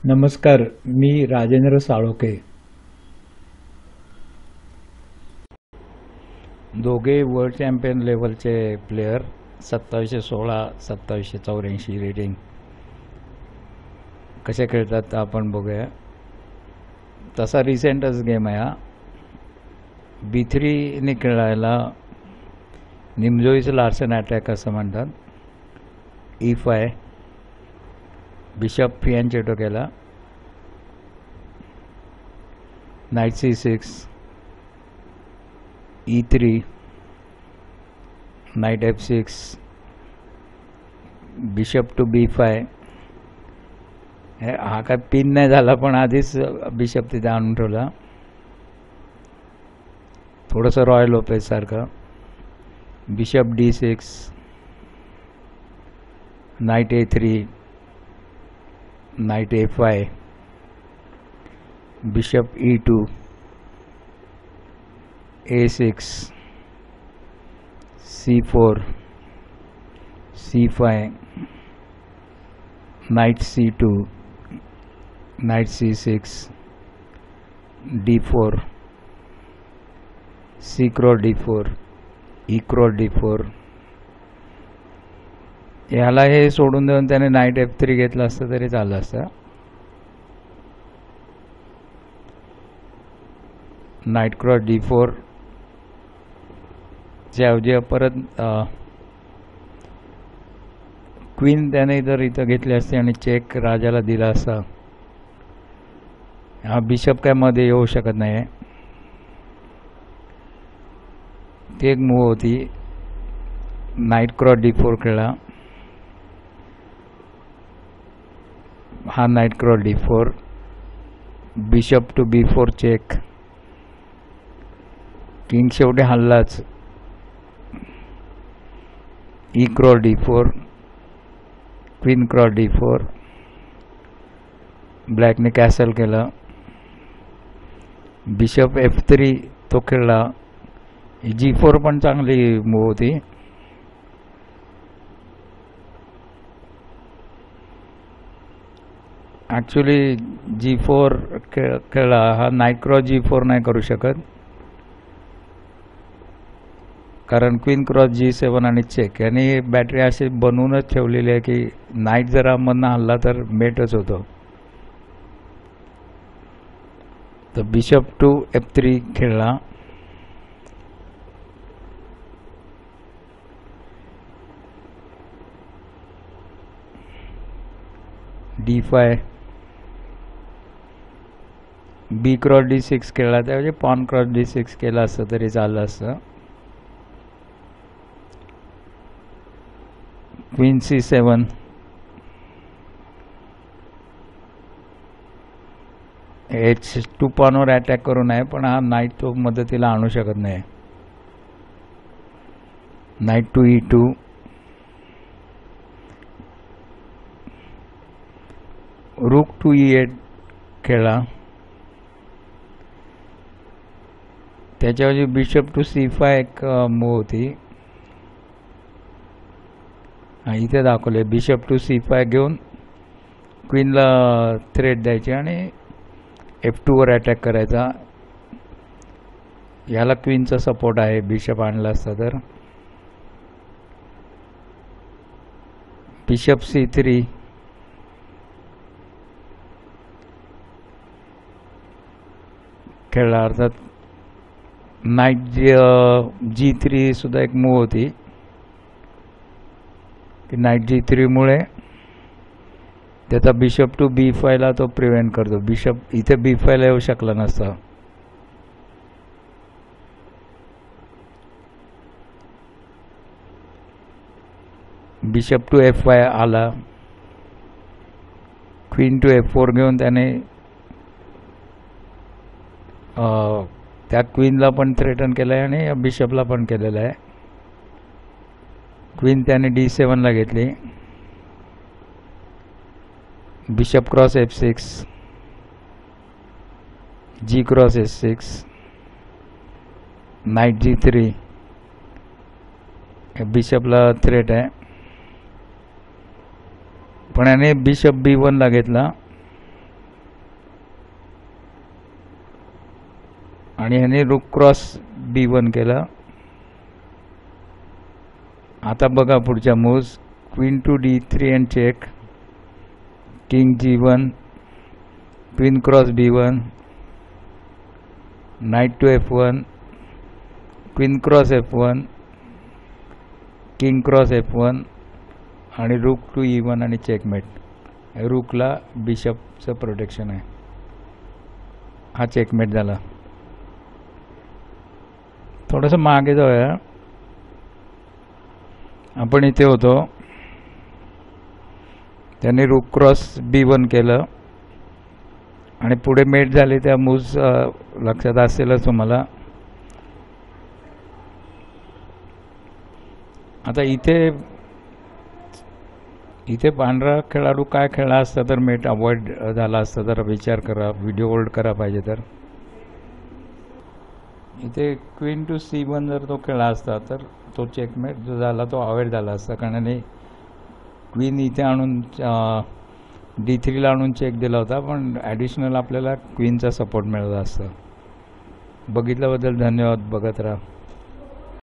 नमस्कार, मी राजेंद्र साळोखे. दोघे world champion लेवलचे प्लेयर. 2716, 2784 रेटिंग. कसे खेळतात आपण बघूया. तसा रिसेंटच गेम आहे हा. B3 खेळायला निमजोईचं लार्सन अटॅक असं म्हणतात. E5 बिशप फियांचेटो केला. Knight C6, E3, knight F6, bishop to B5. हा काय पिन नाही झाला, पण आधीच बिशप तिथे आणून ठेवला. थोडंसं रॉयल लोपेज सारखं. Bishop D6, knight A3, knight A5, bishop E2, A6, C4, C5, knight C2, knight C6, D4, C cross D4, E cross D4. याला हे सोडून देऊन त्याने नाईट F3 घेतला असतं तरी चाललं असतं. नाईट क्रॉस D4 च्या परत क्वीन त्याने जर इथं घेतली असते आणि चेक राजाला दिला असता. हा बिशप काय मध्ये येऊ शकत नाही. ती एक मूव होती. नाईट क्रॉस D4 खेळला. हा knight cross D4, bishop to B4 check. King शेवटी हल्लाच. E cross D4, queen cross D4. ब्लॅकने कॅसल केलं. बिशप F3 तो खेळला. G4 पण चांगली मूव होती. ॲक्च्युली G4 खेळला. हा नाईट क्रॉस G4 नाही करू शकत, कारण क्वीन क्रॉस G7 आणि चेक यांनी बॅटरी अशी बनवूनच ठेवलेली आहे की नाईट जरा मधनं हल्ला तर मेटच होतो. तर बिशप टू F3 खेळला. D5, B क्रॉस D6 खेळला. त्याऐवजी पॉन क्रॉस D6 केला असतं तरी चाललं असतं. क्वीन C7, H2 पॉनवर अटॅक करू नये, पण हा नाईट तो मदतीला आणू शकत नाही. Knight to E2, rook to E8 खेळला. त्याच्याऐवजी बिशप टू C5 एक मूव होती. इथे दाखवले. बिशप टू C5 घेऊन क्वीनला थ्रेट द्यायची आणि F2 वर अटॅक करायचा. याला क्वीनचा सपोर्ट आहे. बिशप आणला असता तर. बिशप C3, खेळला. अर्थात नाईट G3 सुद्धा एक मूव होती की नाईट G3 मुळे त्याचा बिशप टू B5 ला तो प्रिव्हेंट करतो. बिशप इथे B5 ला येऊ शकला नसता. बिशप टू F5 आला. क्वीन टू F4 घेऊन त्याने त्या क्वीनला पण थ्रेटन केलं आहे आणि बिशपला पण केलेलं आहे. क्वीन त्याने D7 ला घेतली. Bishop cross F6, G cross H6, knight G3. बिशपला थ्रेट आहे. पण याने बिशप B1 ला घेतला. आणि ह्याने रूक क्रॉस B1 केलं. आता बघा पुढच्या moves. Queen to D3 and check. King G1, queen cross B1, knight to F1, queen cross F1, king cross F1 आणि रूक टू E1 आणि चेकमेट. रूकला बिशपचं प्रोटेक्शन आहे. हा चेकमेट झाला. थोडंसं मागे जाऊया. आपण इथे होतो. त्याने रूक क्रॉस B1 केलं आणि पुढे मेट झाले. त्या मूव्स लक्षात असेलच तुम्हाला. आता इथे पांढरा खेळाडू काय खेळला असता तर मेट अवॉइड झाला असता. जरा विचार करा, व्हिडिओ होल्ड करा पाहिजे तर. इथे क्वीन टू C1 जर तो खेळला असता तर तो चेकमेट जो झाला तो अवॉइड झाला असता. कारण क्वीन इथे आणून D3ला आणून चेक दिला होता, पण ॲडिशनल आपल्याला क्वीनचा सपोर्ट मिळाला असता. बघितल्याबद्दल धन्यवाद. बघत राहा.